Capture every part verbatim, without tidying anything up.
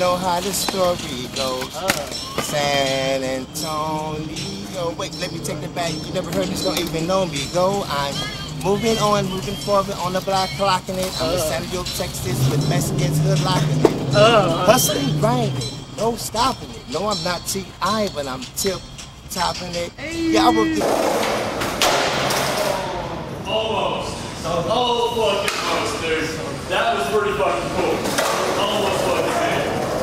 know how the story goes. Uh, San Antonio. Wait, let me take it back. You never heard this, don't even know me. Go, I'm moving on, moving forward on the block, clocking it. I'm uh, in San Diego, Texas, with Mexicans hood locking it. Uh, Hustling, grinding, no stopping it. No, I'm not T I, but I'm tip topping it. Hey. Yeah, I will be. Almost. Oh, fucking almost, dude. That was pretty fucking cool. Almost fucking man.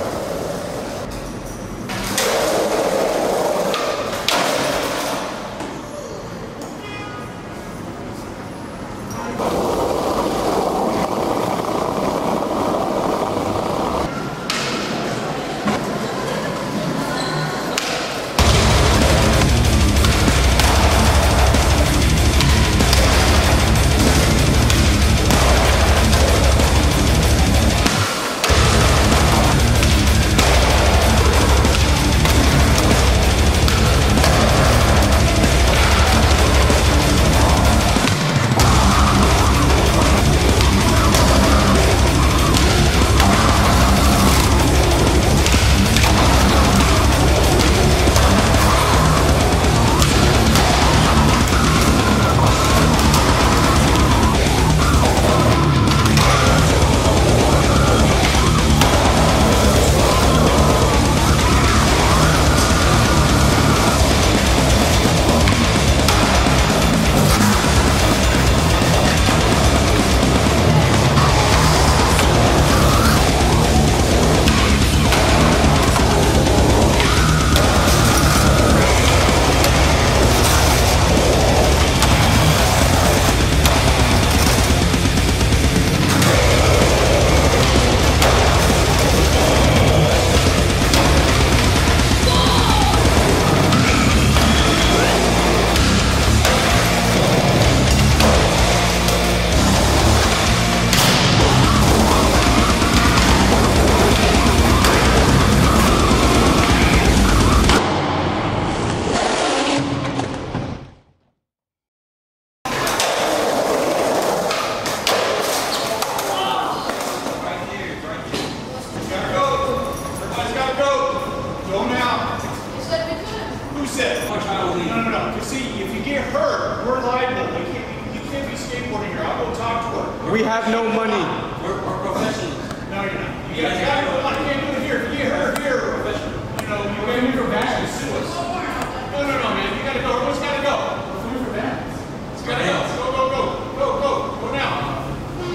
We have no money. We're, we're professionals. No, you're not. You guys got no money. You can't do it here. If you get hurt here, we're professional. You know, you can't do it for bad. Sue us. No, no, no, man. You gotta go. Everyone's gotta go. We're doing for bad. It's gotta go. Go, go, go. Go, go. Go now.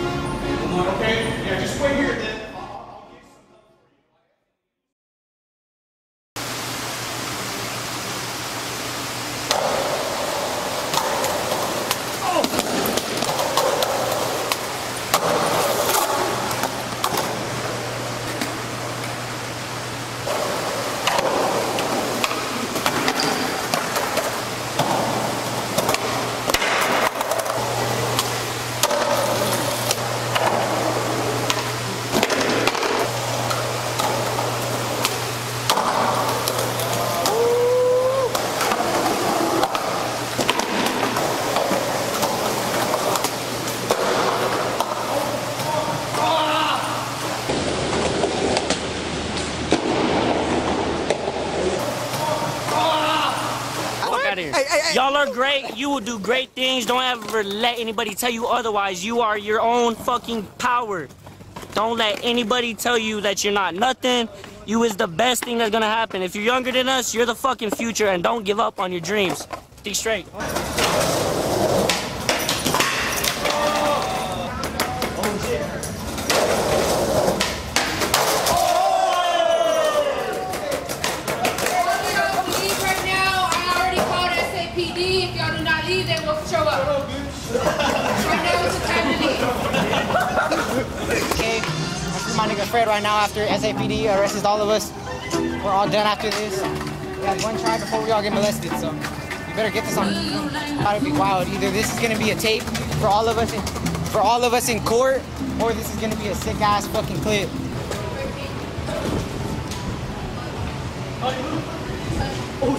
Okay? Yeah, just wait here then. Hey, hey, hey. Y'all are great. You will do great things. Don't ever let anybody tell you otherwise. You are your own fucking power. Don't let anybody tell you that you're not nothing. You is the best thing that's gonna happen. If you're younger than us, you're the fucking future, and don't give up on your dreams. Think straight. Okay, I'm my nigga Fred right now after S A P D arrests all of us. We're all done after this. We have one try before we all get molested, so you better get this on. Gotta be wild. Either this is gonna be a tape for all of us in, for all of us in court, or this is gonna be a sick ass fucking clip. Oh,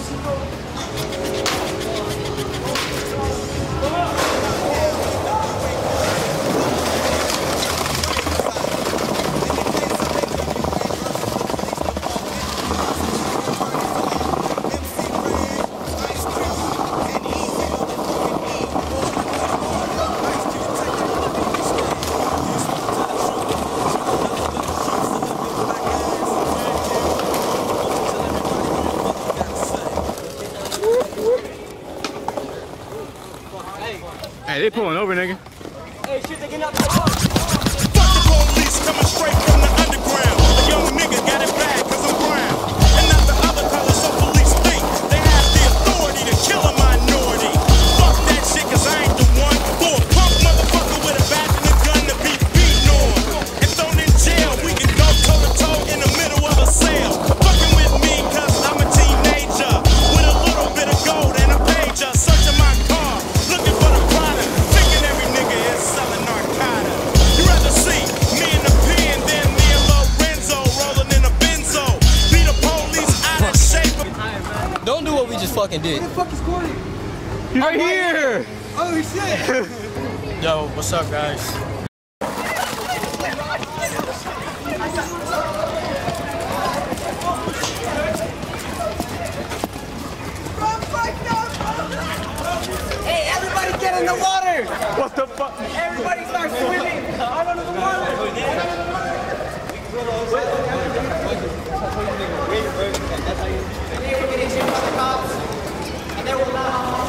they pulling over, nigga. Hey, shit, they getting up. Fuck the police coming straight from the underground. The young nigga got it bad cause I'm brown. And not the other colors some police think they have the authority to kill a minority. Fuck that shit cause I ain't the one for a punk motherfucker with a badge and a gun to be beaten on. And thrown in jail, we can go toe to toe in the middle of a cell. Fucking with me cause I'm a teenager with a little bit of gold and a pager. Searching my car, looking for the product. Thinking every nigga is selling narcotics. You rather see me in the pen than me and Lorenzo rolling in a benzo. Be the police out of shape. Don't do what we just fucking did. Right here. Yo, what's up, guys? Hey, everybody get in the water! What the fuck? Everybody start swimming! Out under the water! And then we'll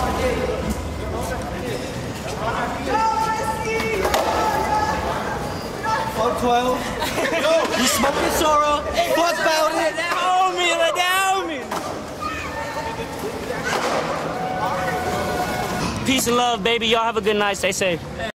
Fuck twelve. You smoking Sora? Fuck about it. Let down me, let down me. Peace and love, baby. Y'all have a good night. Stay safe.